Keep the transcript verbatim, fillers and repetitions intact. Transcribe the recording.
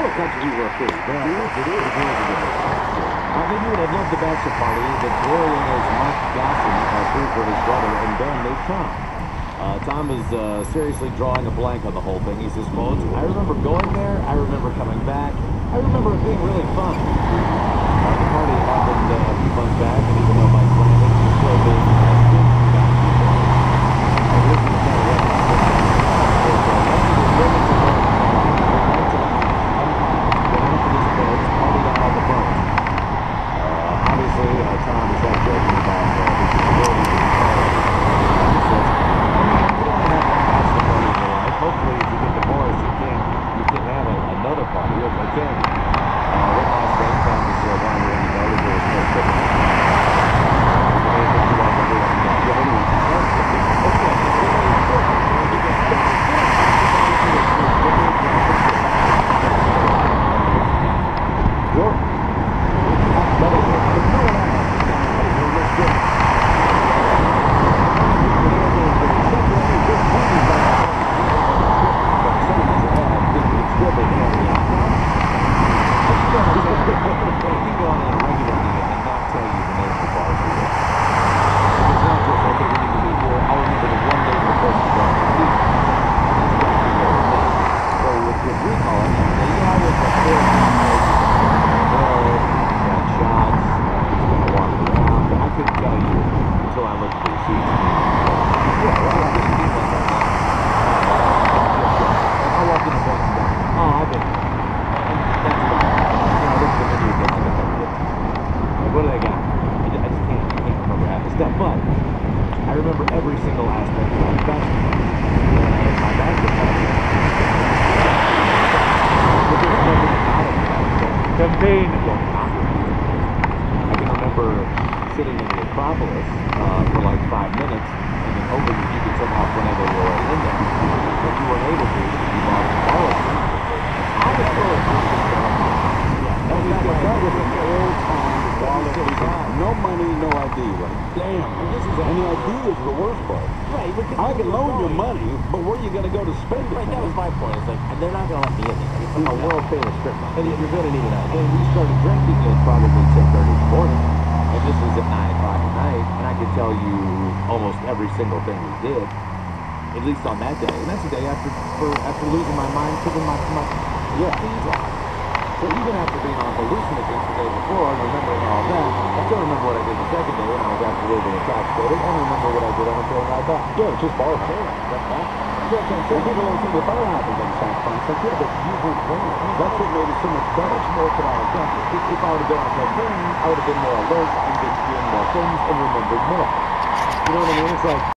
a country we were free. Yeah, it is. It is. It is. I mean, you would have loved the bachelor party. The Dorian is Mark Gasson, uh, proof for his brother, and Ben made Tom. Uh, Tom is uh, seriously drawing a blank on the whole thing. He says, "Phones. I remember going there. I remember coming back. I remember it being really fun. Uh, the party happened uh, a few months back, and even though my planning was still being tested, back to the I lived in the Southwest. Obviously, uh, Tom is not joking about uh, his disability. He says, I mean, you don't have one bachelor party in your life. Hopefully, if you get divorced, you can't, you can't have a, another party. Okay. Uh, one last thing, Tom just uh, wanted to let you know that there was no shipping. Anything you want to do on that? Yeah, anyway. Sure. What do they got? I just, I just can't, I can't remember half the stuff, but I remember every single aspect of my basketball. And my basketball. But there's nothing about it that I don't campaign. Don't not I can remember sitting in the Acropolis uh, for like five minutes and then hoping that you could somehow whenever you were in there, but you weren't able to because you bought all of it. I was still a that was an old time. No money, no I D, right? Damn. And, this is and the I D is the worst part. Right. I can loan you money, but where are you going to go to spend it? Right, that was my point. It's like, they're not going to let me in there. It's like a world famous strip mall. And you're going to need an I D. And we started drinking at probably ten thirty in the morning, and this was at nine o'clock at night, and I could tell you almost every single thing we did, at least on that day. And that's the day after for, after losing my mind, taking my, my yeah. fees off. So even after being on hallucinogens the day before and remembering all that, I still remember what I did the second day when I was absolutely intoxicated, and I remember what I did on the train ride back. Yeah, it's just bar fun. That's fun. Yeah, so people don't see the bar happens on South Fun. So yeah, but you weren't playing. That's what made it so much better. It's more than I was done. If, if I would have been on that train, I would have been more alert and been doing more things and remembered more. You know what I mean? It's like